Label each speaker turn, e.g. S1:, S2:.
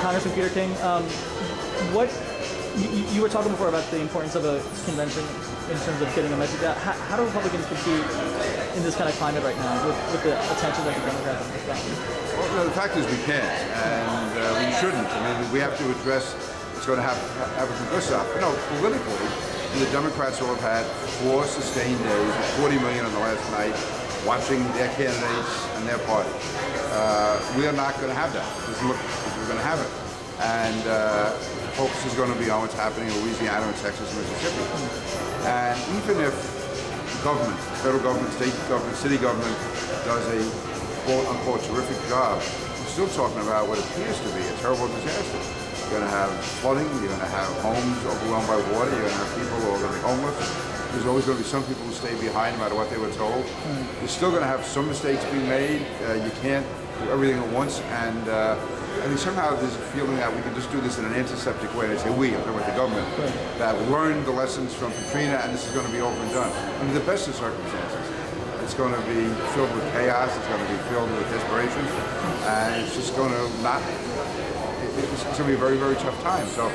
S1: Congressman Peter King, what you were talking before about the importance of a convention in terms of getting a message out. How do Republicans compete in this kind of climate right now with the attention that the Democrats have gotten?
S2: Well, the fact is we can't, and we shouldn't. I mean, we have to address what's going to happen from this up. You know, politically, the Democrats will have had 4 sustained days, 40 million on the last night, watching their candidates and their party. We are not going to have that. We're going to have it. And focus is going to be on what's happening in Louisiana and Texas and Mississippi. And even if government, federal government, state government, city government does a quote-unquote terrific job, we're still talking about what appears to be a terrible disaster. You're going to have flooding, you're going to have homes overwhelmed by water, you're going to have people who are going to be homeless. There's always going to be some people who stay behind no matter what they were told. You're still going to have some mistakes being made. You can't do everything at once, and I think somehow there's a feeling that we can just do this in an antiseptic way. They say we, I'm talking about the government, that we learned the lessons from Katrina and this is going to be over and done. Under the best of circumstances, it's going to be filled with chaos, it's going to be filled with desperation, and it's just going to not, it's going to be a very, very tough time. So